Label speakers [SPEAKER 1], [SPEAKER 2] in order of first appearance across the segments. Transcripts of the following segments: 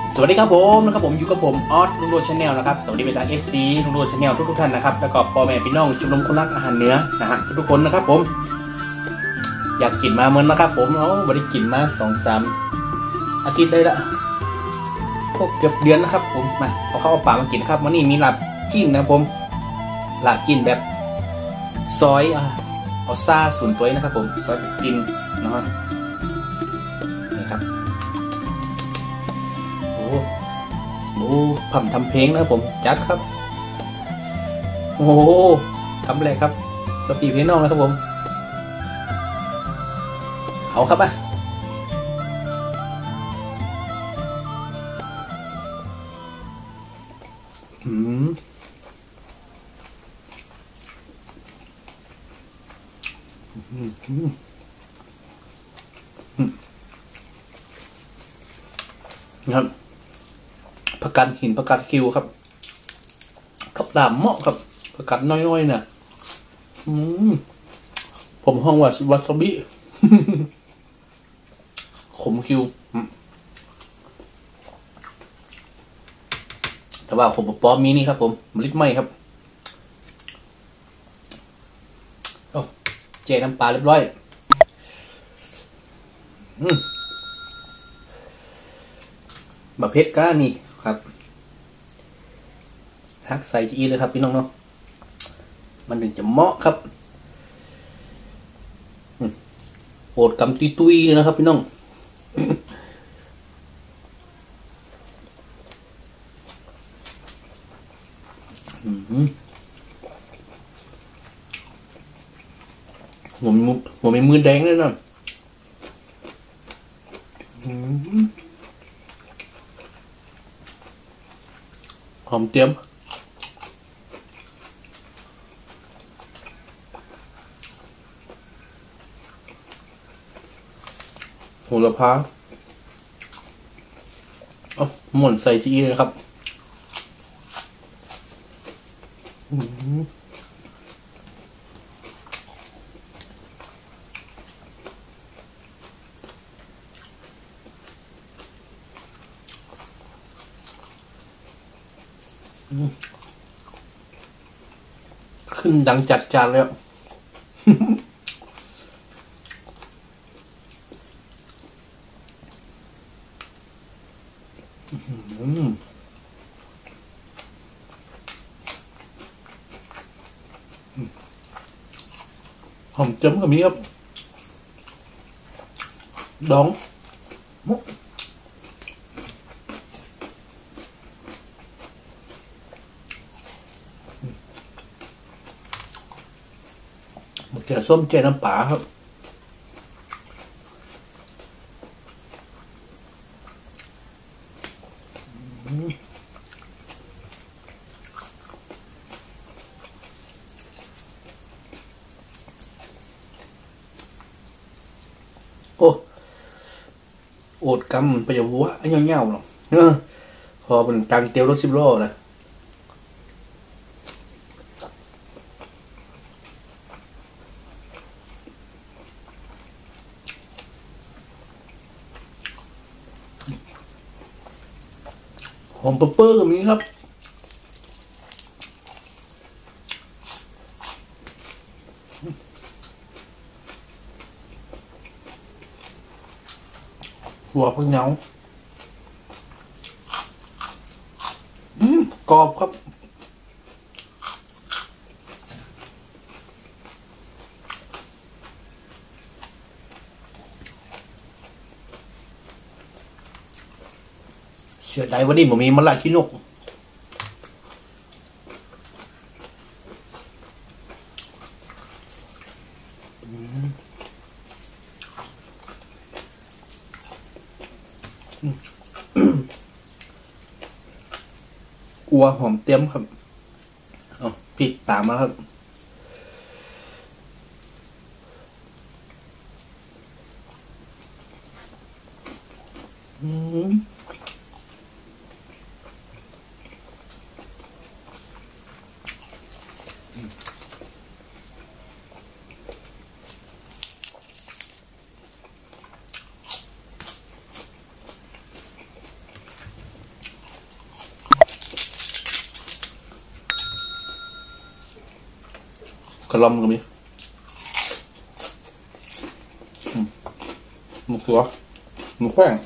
[SPEAKER 1] สวัสดีครับผมนะครับผมอยู่กับผมออสลุงโรชาแนลนะครับสวัสดีไปทาง FC ลุงโรชาแนลทุกท่านนะครับแล้วก็พ่อแม่พี่น้องชมรมคนรักอาหารเหนือนะฮะทุกคนนะครับผมอยากกินมาเหมือนนะครับผมบริกินมา2-3 อาทิตย์ได้ละพวกเกือบเดือนนะครับผมมาเอาปลามากินครับวันนี้มีลาบจิ้นนะผมลาบจิ้นแบบซอยเอาซ่าส่วนตัวนะครับผมซอยจิ้นนะฮะนี่ครับโอ้ผมทำเพลงนะครับผมจัดครับโอ้โหทำอะไรครับกระปีเพลงน้องนะครับผมเอาครับครับผักกาดหินผักกาดคิวครับกับลาบเหมาะครับผักกาดน้อยๆเนี่ยผมห้องว่าวาซาบิขมคิวแต่ว่าผมปอมีนี่ครับผมมะลิไหมครับเจน้ำปลาเรียบร้อยบะเพ็ดก้านี่ครับฮักใส่จีเลยครับพี่น้องเนาะมันถึงจะเหมาะครับโอดกำตุยๆเลยนะครับพี่น้องผมมีมือแดงเลยนะหอมเตรียมโหระพาหม่นใส่จีเลยครับขึ้นดังจัดจานแล้วหอมจ้ำกับมีครับดองมุกเจียวส้มเจียวน้ำปลาครับโอ้โอดกำไปอย่างวัวไอ้เงี้ยวๆหรอกพอเป็นตังเตียวรถ10 ล้อเลยหอมเปอร์กับนี้ครับหัวพักเหงากรอบครับเสียดายวันนี้ผมมีมะละขี้นกอัวหอมเตี้ยมครับเอาพริกตามมาครับลอมก็มีหมูสัวหมูแข้ง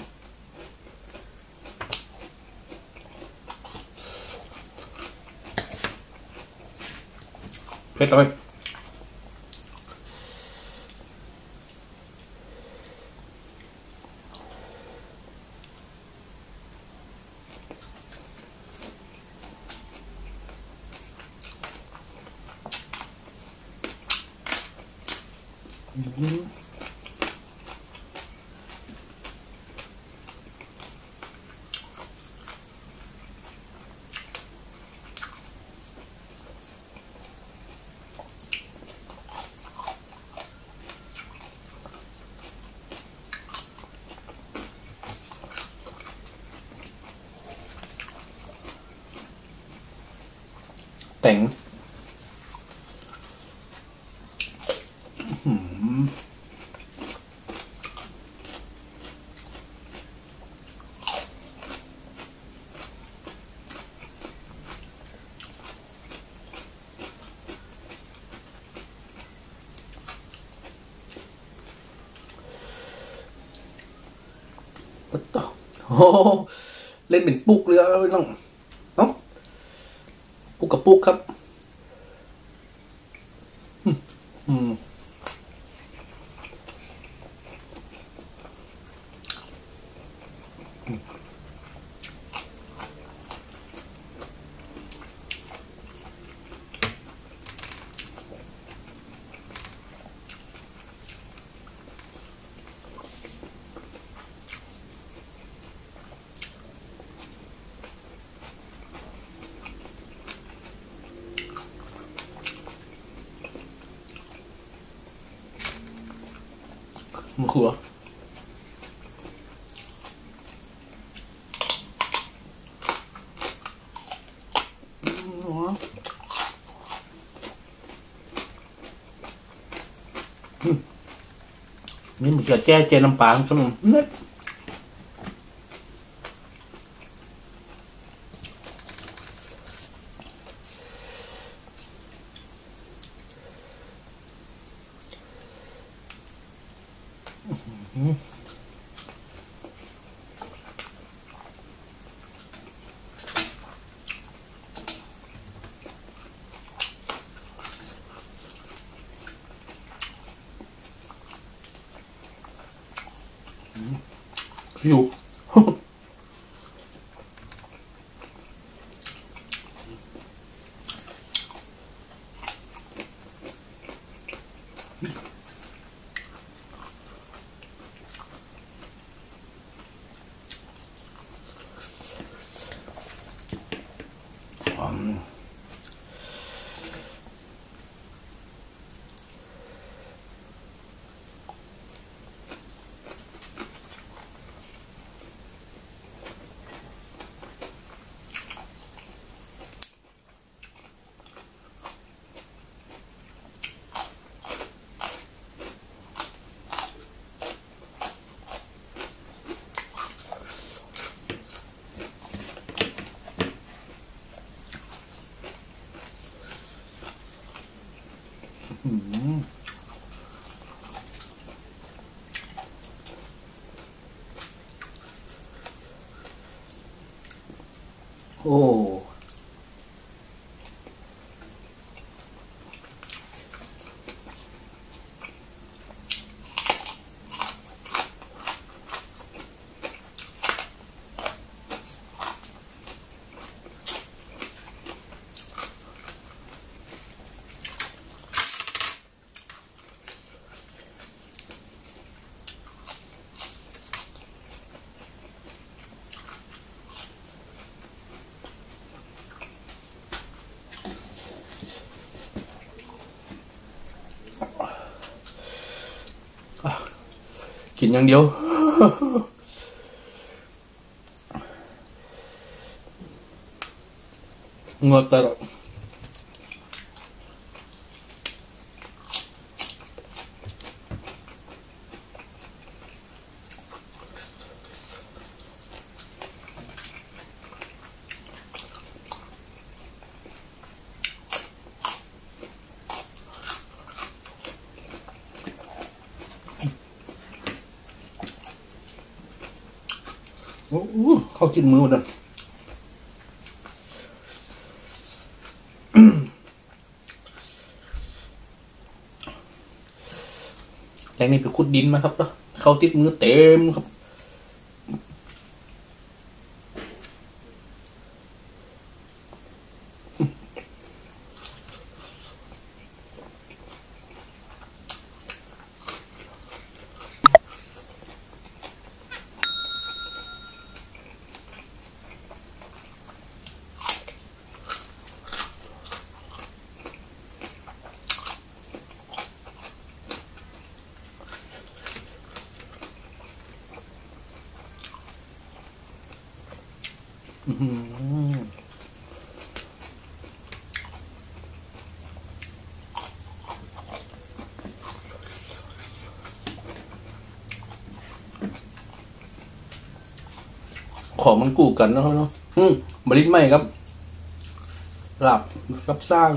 [SPEAKER 1] เผ็ดเลยแต่งโอ้เล่นเป็นปุกเลยน้องเนาะปุกกับปุกครับมะเขือนี่มันจะแจ้เจน้ำปลาขนมเนี่ยอยู่โอ้กินอย่างเดียวงดตลอดโอ้เขากินมือนะแรงนี่ไปขุดดินมาครับเนาะเขาติดมือเต็มครับของมันกู้กันแล้วเนาะบริษไม่ครับหลับรับสร้าง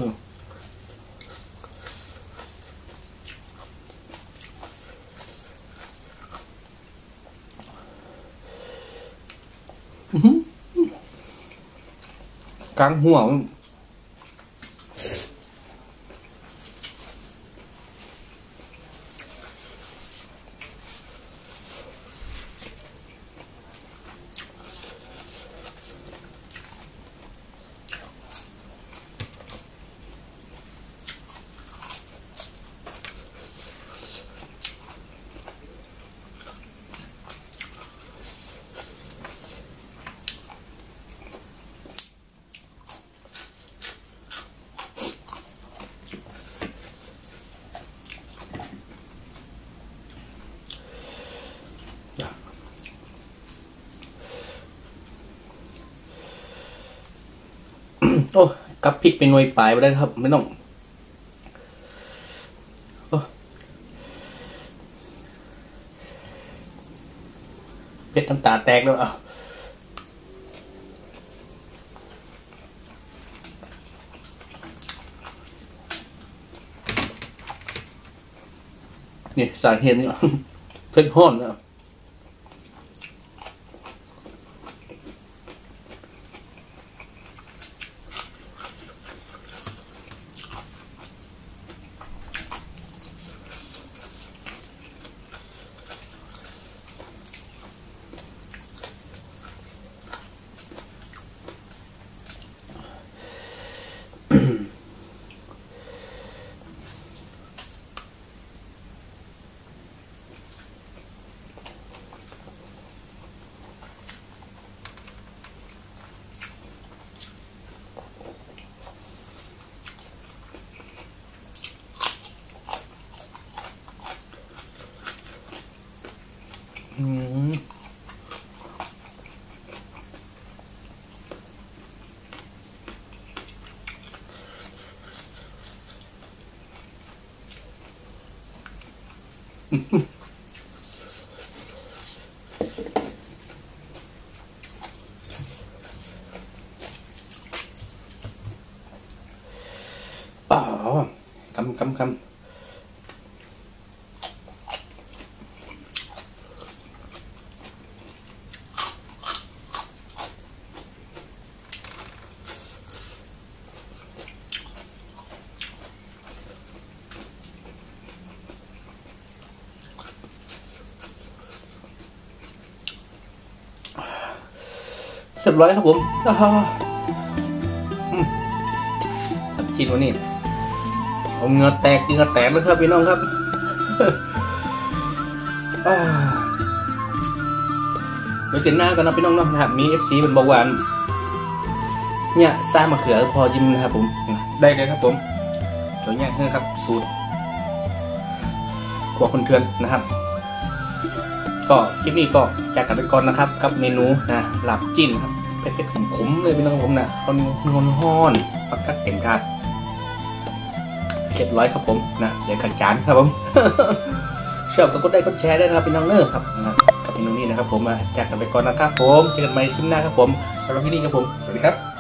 [SPEAKER 1] กลางหัวโอ้กับพริกเป็นหน่วยปลายไปได้ครับไม่ต้องเผ็ดน้ำตาแตกแล้วอ่ะนี่สาเหตุนี่เผ็ดห้อนนะอ๋อกำเรียบร้อยครับผมกินวันนี้เอาเงือแตกเลยครับพี่น้องครับเดี๋ยวเจนหน้ากันนะพี่น้องเนาะนะครับมี FC เป็นบอกว่าเนี่ยสร้างมะเขือพอจิ้มนะครับผมได้เลยครับผมตัวนี้นะครับสูตรครัวคนเทือนนะครับก็คลิปนี้ก็จากกันไปก่อนนะครับกับเมนูนะหลับจิ้นครับเผ็ดๆขมๆเลยพี่น้องผมนะข้าวเหนียวนวลห้อนปักกัดเต็มกาด700ครับผมนะเดี๋ยวกันจานครับผมชอบก็กดได้กดแชร์ได้นะครับพี่น้องเนอร์ครับกับเมนูนี้นะครับผมจากกันไปก่อนนะครับผมเจอกันใหม่คลิปหน้าครับผมสำหรับที่นี่ครับผมสวัสดีครับ